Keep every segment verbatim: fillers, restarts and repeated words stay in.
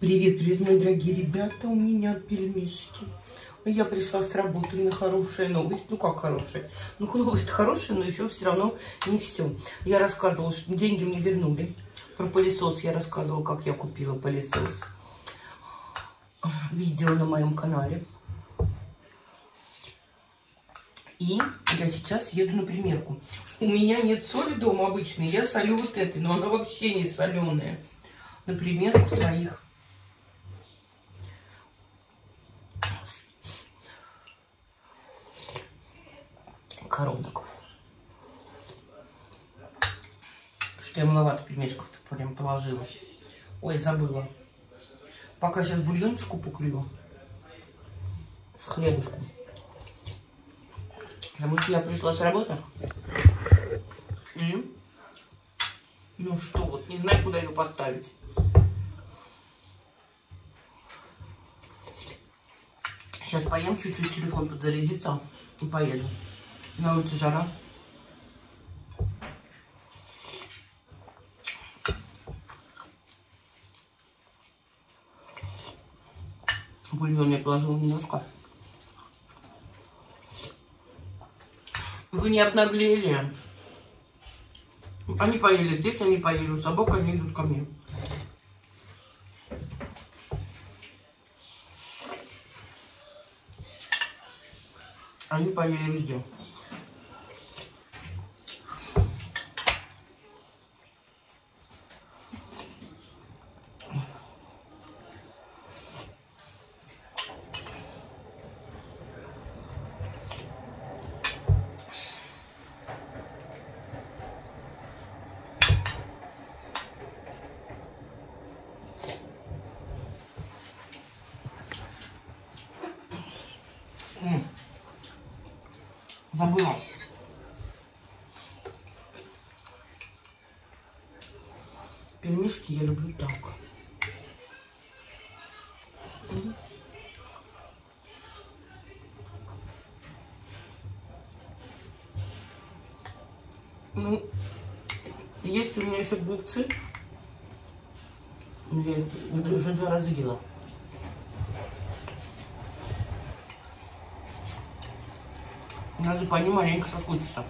Привет, привет, мои дорогие ребята, у меня пельмешки. Я пришла с работы, у меня хорошая новость. Ну как хорошая? Ну новость хорошая, но еще все равно не все. Я рассказывала, что деньги мне вернули. Про пылесос я рассказывала, как я купила пылесос. Видео на моем канале. И я сейчас еду на примерку. У меня нет соли дома обычной, я солю вот этой, но она вообще не соленая. На примерку своих коронок. Что я маловато пельмешков-то прям положила. Ой, забыла. Пока сейчас бульончику покрою с хлебушком. Потому что я пришла с работы. И, ну что, вот не знаю, куда ее поставить. Сейчас поем чуть-чуть, телефон подзарядится и поеду. На улице жара. Бульон я положила немножко. Вы не обнаглели. Они поели здесь, они поели у собак, они идут ко мне. Они поели везде. Забыла. Пельмешки я люблю так. Ну, есть у меня еще голубцы. Я их уже два раза ела. Надо по ним маленько соскучиться.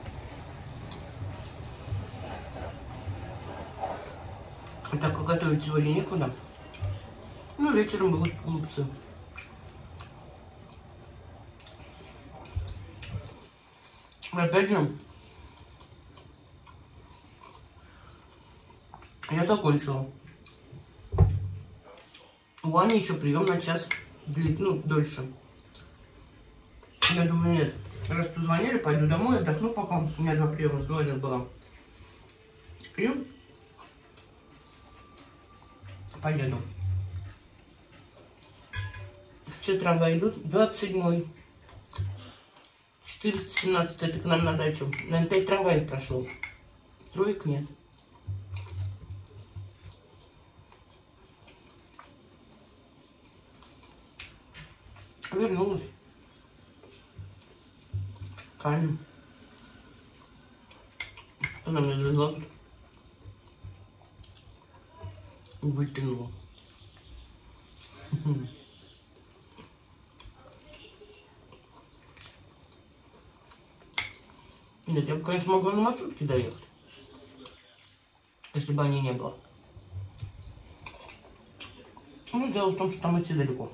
А так как готовить сегодня некуда, ну вечером будут голубцы. Опять же, я закончила. У Ани еще прием на час длит, ну, дольше. Я думаю, нет. Раз позвонили, пойду домой, отдохну пока. У меня два приема с двойных было. И поеду. Все трамваи идут. двадцать седьмой. четыреста семнадцать, это к нам на дачу. Наверное, пять трамваев прошло. Троек нет. Вернулась. Камень. Она мне довезла тут. Выкинула. Нет, я бы, конечно, могла на маршрутке доехать. Если бы они не было. Ну, дело в том, что там идти далеко.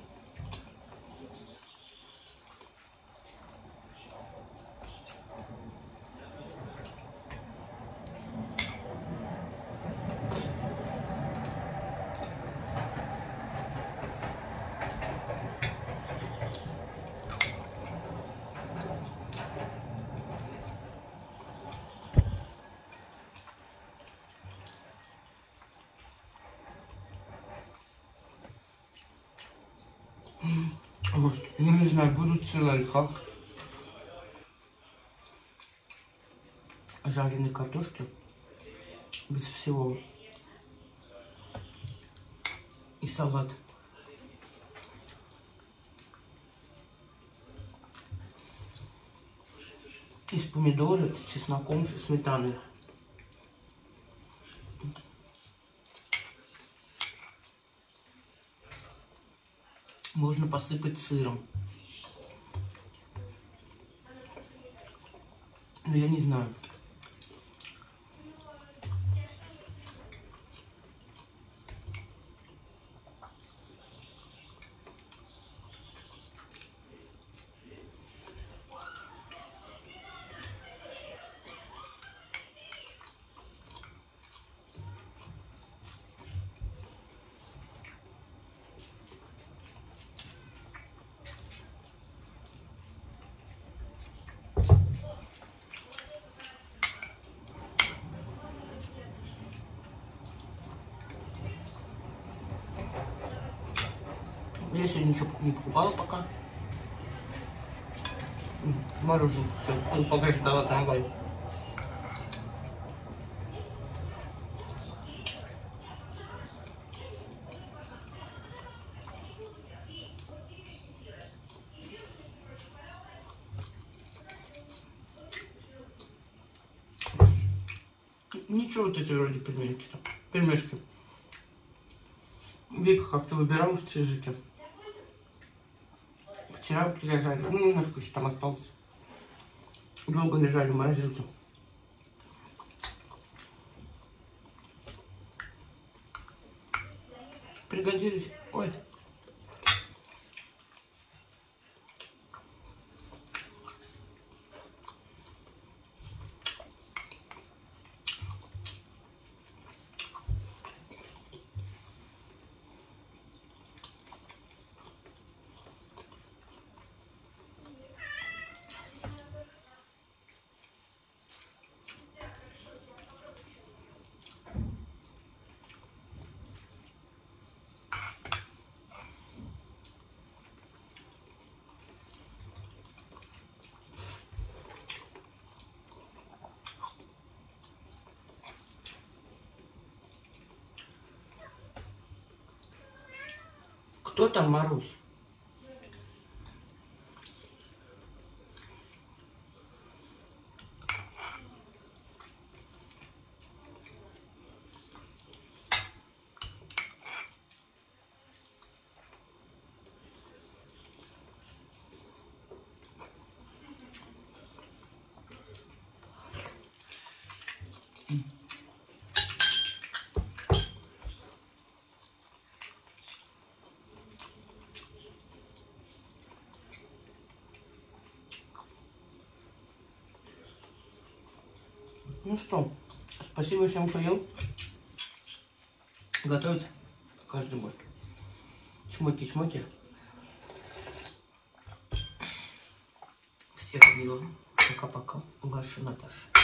Может, ну не знаю, будут целый лайфхак. Жареной картошки без всего. И салат. Из помидоры с чесноком, со сметаной. Можно посыпать сыром. Но я не знаю. Я сегодня ничего не покупала пока. Мороженое. Все, пока ждала трамвай. Ничего, вот эти вроде пельмешки. Пельмешки. Вика как-то выбирала в чижике. Вчера вот лежали. Ну, немножко еще там осталось. Долго лежали в морозилке. Пригодились. Ой. Кто там, Марусь? Ну что, спасибо всем, кто ел. Готовить каждый может. Чмоки-чмоки. Всех обняла. Пока-пока. Ваша Наташа.